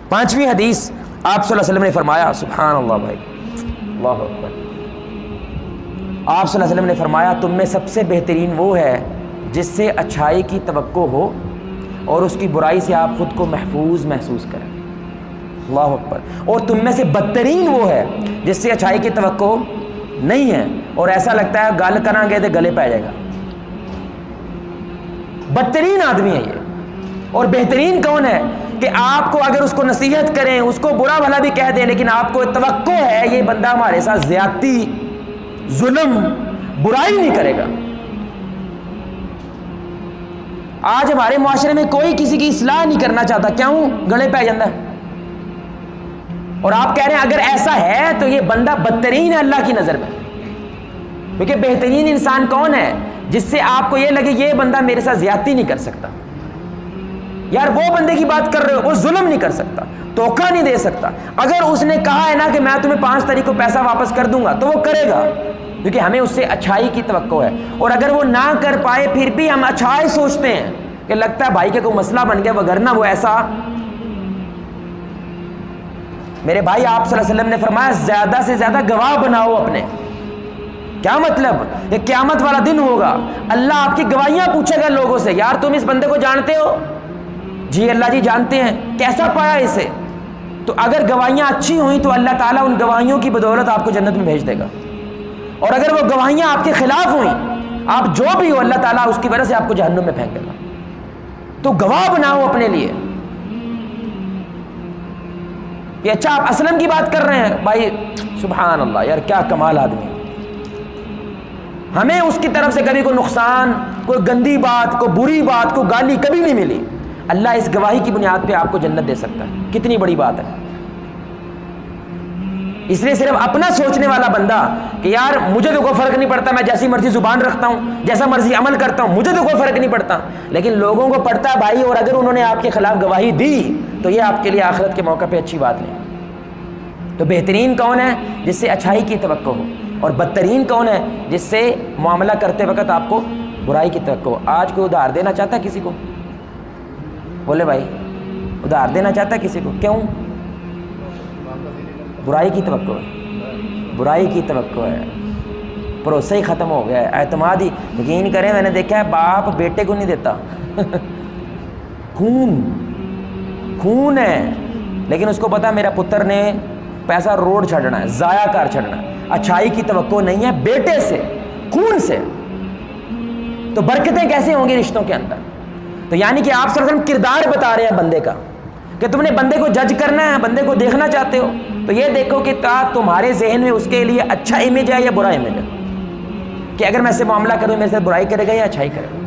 5ویں حدیث آپ صلی اللہ علیہ وسلم نے فرمایا، سبحان اللہ بھائی، اللہ اکبر، آپ صلی اللہ علیہ وسلم نے فرمایا تم میں سب سے بہترین وہ ہے جس سے اچھائی کی توقع ہو اور اس کی برائی سے آپ خود کو محفوظ محسوس کریں، اللہ اکبر، اور تم میں سے بدترین وہ ہے جس سے اچھائی کی توقع نہیں ہے اور ایسا لگتا ہے گل کریں گے تو گلے پہ جائے گا۔ بدترین آدمی ہے یہ، اور بہترین کون ہے کہ آپ کو اگر اس کو نصیحت کریں، اس کو برا بھلا بھی کہہ دیں، لیکن آپ کو توقع ہے یہ بندہ ہمارے ساتھ زیادتی، ظلم، برائی نہیں کرے گا۔ آج ہمارے معاشرے میں کوئی کسی کی اصلاح نہیں کرنا چاہتا، کیوں؟ گلے پہ جاندہ ہے۔ اور آپ کہہ رہے ہیں اگر ایسا ہے تو یہ بندہ بدترین ہے اللہ کی نظر میں، کیونکہ بہترین انسان کون ہے؟ جس سے آپ کو یہ لگے یہ بندہ میرے ساتھ زیادتی نہیں کر سکتا۔ یار وہ بندے کی بات کر رہے ہو، وہ ظلم نہیں کر سکتا، دھوکہ نہیں دے سکتا۔ اگر اس نے کہا ہے نا کہ میں تمہیں 5 تاریخ کو پیسہ واپس کر دوں گا تو وہ کرے گا، کیونکہ ہمیں اس سے اچھائی کی توقع ہے۔ اور اگر وہ نہ کر پائے پھر بھی ہم اچھائی سوچتے ہیں کہ لگتا ہے بھائی کے کوئی مسئلہ بن گیا، وگرنہ وہ ایسا۔ میرے بھائی آپ صلی اللہ علیہ وسلم نے فرمایا زیادہ سے زیادہ گواہ بناؤ اپنے۔ کیا مطلب؟ یہ قیامت والا دن ہوگا، اللہ آپ کی گواہیاں پوچھے گا لوگوں سے، یار تم اس بندے کو جانتے ہو؟ جی اللہ جی جانتے ہیں۔ کیسا پایا اسے؟ تو اگر گواہیاں اچھی ہوئیں تو اللہ تعالیٰ ان گواہیوں کی بدولت آپ کو جنت میں بھیج دے گا، اور اگر وہ گواہیاں آپ کے خلاف ہوئیں، آپ جو بھی ہو، اللہ تعالیٰ اس کی وجہ سے آپ کو جہنم میں پھینک دے گا۔ تو گواہ بناؤ اپنے لیے کہ اچھا آپ اسلم کی بات کر رہے ہیں بھائی، سبحان اللہ، یار کیا کمال آدمی۔ ہمیں اس کی طرف سے کبھی کوئی نقصان، کوئی گندی بات، کوئی بری بات، کوئی گالی کبھی نہیں ملی۔ اللہ اس گواہی کی بنیاد پہ آپ کو جنت دے سکتا ہے، کتنی بڑی بات ہے۔ اس لیے صرف اپنا سوچنے والا بندہ کہ یار مجھے تو کوئی فرق نہیں پڑتا، میں جیسی مرضی زبان رکھتا ہوں، جیسا مرضی عمل کرتا ہوں، مجھے تو کوئی فرق نہیں پڑتا، لیکن لوگوں کو پڑتا ہے بھائی، اور اگر انہوں نے آپ کے خلاف گواہی دی تو یہ آپ کے لیے آخرت کے موقع پہ اچھی بات نہیں۔ تو بہترین کون ہے؟ جس سے اچھائی کی توقع ہو، اور بدترین کون ہے؟ جس سے معاملہ کرتے وقت آپ کو برائی کی توقع ہو۔ آج کوئی ادھار دینا چاہتا ہے کسی کو؟ بولے بھائی، ادھار دینا چاہتا ہے کسی کو؟ کیوں؟ برائی کی توقع ہے، برائی کی توقع ہے، بھروسہ ہی ختم ہو گیا ہے، اعتماد ہی۔ یقین کریں میں نے دیکھا ہے باپ بیٹے کو نہیں دیتا خون ہے، لیکن اس کو پتا میرا پتر نے پیسہ روڈ چھڑنا ہے، ضائع کر چھڑنا ہے، اچھائی کی توقع نہیں ہے بیٹے سے، خون سے۔ تو برکتیں کیسے ہوں گی رشتوں کے اندر؟ تو یعنی کہ آپ صلی اللہ علیہ وسلم کردار بتا رہے ہیں بندے کا، کہ تم نے بندے کو جج کرنا ہے، بندے کو دیکھنا چاہتے ہو تو یہ دیکھو کہ تمہارے ذہن میں اس کے لیے اچھا امیج ہے یا برا امیج ہے، کہ اگر میں اس سے معاملہ کروں میرے سے برائی کرے گا یا اچھائی کرے گا۔